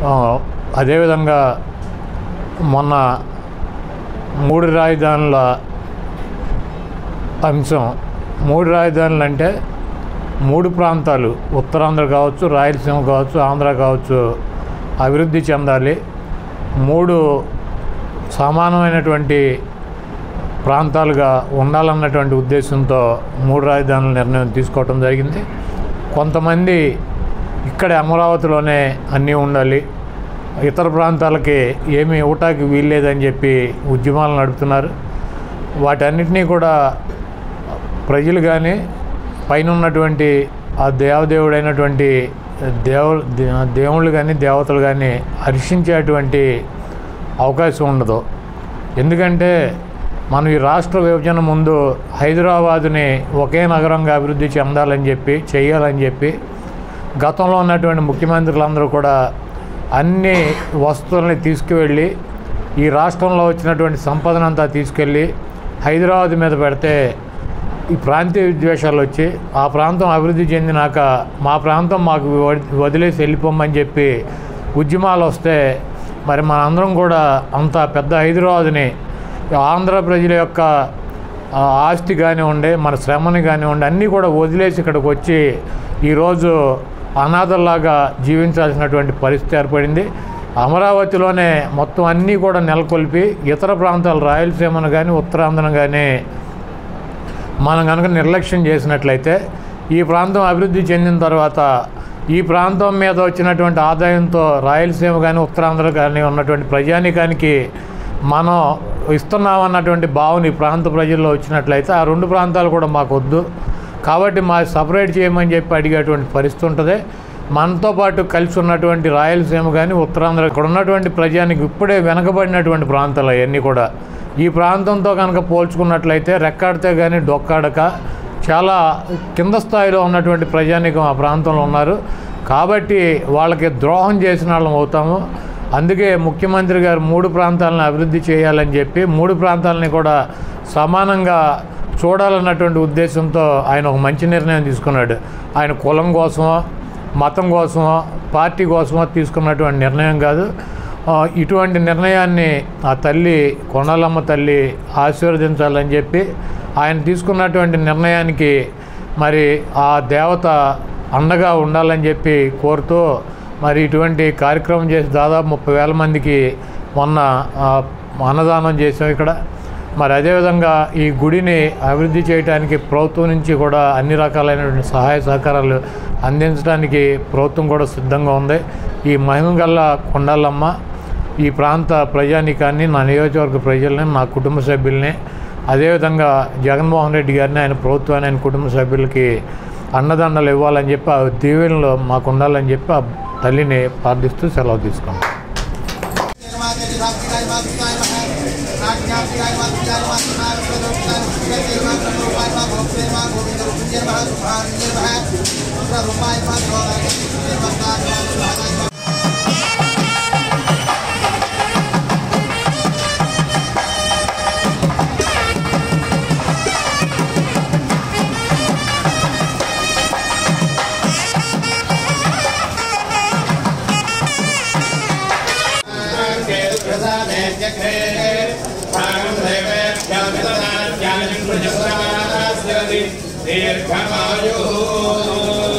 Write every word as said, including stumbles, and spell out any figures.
అదేవిధంగా మొన్న మూడు రాజధానుల అంశం, మూడు రాజధానులు అంటే మూడు ప్రాంతాలు, ఉత్తరాంధ్ర కావచ్చు, రాయలసీమ కావచ్చు, ఆంధ్ర కావచ్చు, అభివృద్ధి చెందాలి. మూడు సమానమైనటువంటి ప్రాంతాలుగా ఉండాలన్నటువంటి ఉద్దేశంతో మూడు రాజధానుల నిర్ణయం తీసుకోవటం జరిగింది. కొంతమంది ఇక్కడే అమరావతిలోనే అన్నీ ఉండాలి, ఇతర ప్రాంతాలకి ఏమీ ఇవ్వటానికి వీల్లేదని చెప్పి ఉద్యమాలు నడుపుతున్నారు. వాటన్నిటినీ కూడా ప్రజలు కానీ పైన ఉన్నటువంటి ఆ దేవదేవుడైనటువంటి దేవ దేవుళ్ళు కానీ దేవతలు కానీ హర్షించేటువంటి అవకాశం ఉండదు. ఎందుకంటే మనం ఈ రాష్ట్ర విభజన ముందు హైదరాబాదుని ఒకే నగరంగా అభివృద్ధి చెందాలని చెప్పి చేయాలని చెప్పి గతంలో ఉన్నటువంటి ముఖ్యమంత్రులందరూ కూడా అన్ని వస్తువులని తీసుకువెళ్ళి ఈ రాష్ట్రంలో వచ్చినటువంటి సంపదనంతా తీసుకెళ్ళి హైదరాబాద్ మీద పెడితే ఈ ప్రాంతీయ విద్వేషాలు వచ్చి ఆ ప్రాంతం అభివృద్ధి చెందినాక మా ప్రాంతం మాకు వదిలేసి వెళ్ళిపోమని చెప్పి ఉద్యమాలు వస్తే మరి మనందరం కూడా అంత పెద్ద హైదరాబాదుని ఆంధ్ర ప్రజల యొక్క ఆస్తి కానివ్వండి, మన శ్రమని కానివ్వండి అన్నీ కూడా వదిలేసి ఇక్కడికి వచ్చి ఈరోజు అనాథల్లాగా జీవించాల్సినటువంటి పరిస్థితి ఏర్పడింది. అమరావతిలోనే మొత్తం అన్నీ కూడా నెలకొల్పి ఇతర ప్రాంతాలు రాయలసీమను కానీ ఉత్తరాంధ్రను కానీ మనం కనుక నిర్లక్ష్యం చేసినట్లయితే ఈ ప్రాంతం అభివృద్ధి చెందిన తర్వాత ఈ ప్రాంతం మీద వచ్చినటువంటి ఆదాయంతో రాయలసీమ కానీ ఉత్తరాంధ్ర కానీ ఉన్నటువంటి ప్రజానీకానికి మనం ఇస్తున్నామన్నటువంటి భావన ఈ ప్రాంత ప్రజల్లో వచ్చినట్లయితే ఆ రెండు ప్రాంతాలు కూడా మాకు వద్దు కాబట్టి మా సపరేట్ చేయమని చెప్పి అడిగేటువంటి పరిస్థితి ఉంటుంది. మనతో పాటు కలిసి ఉన్నటువంటి రాయలసీమ కానీ ఉత్తరాంధ్ర ఇక్కడ ఉన్నటువంటి ప్రజానికి ఇప్పుడే వెనకబడినటువంటి ప్రాంతాలు అవన్నీ కూడా ఈ ప్రాంతంతో కనుక పోల్చుకున్నట్లయితే రెక్కాడితే కానీ డొక్కాడక చాలా కింద స్థాయిలో ఉన్నటువంటి ప్రజానీకం ఆ ప్రాంతంలో ఉన్నారు. కాబట్టి వాళ్ళకి ద్రోహం చేసిన వాళ్ళం అవుతాము. అందుకే ముఖ్యమంత్రి గారు మూడు ప్రాంతాలను అభివృద్ధి చేయాలని చెప్పి మూడు ప్రాంతాలని కూడా సమానంగా చూడాలన్నటువంటి ఉద్దేశంతో ఆయన ఒక మంచి నిర్ణయం తీసుకున్నాడు. ఆయన కులం కోసమో మతం కోసమో పార్టీ కోసమో తీసుకున్నటువంటి నిర్ణయం కాదు. ఇటువంటి నిర్ణయాన్ని ఆ తల్లి కొండలమ్మ తల్లి ఆశీర్వదించాలని చెప్పి ఆయన తీసుకున్నటువంటి నిర్ణయానికి మరి ఆ దేవత అండగా ఉండాలని చెప్పి కోరుతూ మరి ఇటువంటి కార్యక్రమం చేసి దాదాపు ముప్పై వేల మందికి మొన్న అన్నదానం చేసాం ఇక్కడ. మరి అదేవిధంగా ఈ గుడిని అభివృద్ధి చేయడానికి ప్రభుత్వం నుంచి కూడా అన్ని రకాలైనటువంటి సహాయ సహకారాలు అందించడానికి ప్రభుత్వం కూడా సిద్ధంగా ఉంది. ఈ మహిమగల్ల కొండలమ్మ ఈ ప్రాంత ప్రజానీకాన్ని, నా నియోజకవర్గ ప్రజల్ని, నా కుటుంబ సభ్యుల్ని, అదేవిధంగా జగన్మోహన్ రెడ్డి గారిని ఆయన ప్రభుత్వాన్ని ఆయన కుటుంబ సభ్యులకి అండదండలు ఇవ్వాలని చెప్పి ఆ దీవెనలో మాకు ఉండాలని చెప్పి ఆ తల్లిని ప్రార్థిస్తూ సెలవు తీసుకున్నాం. दीर्घमायुः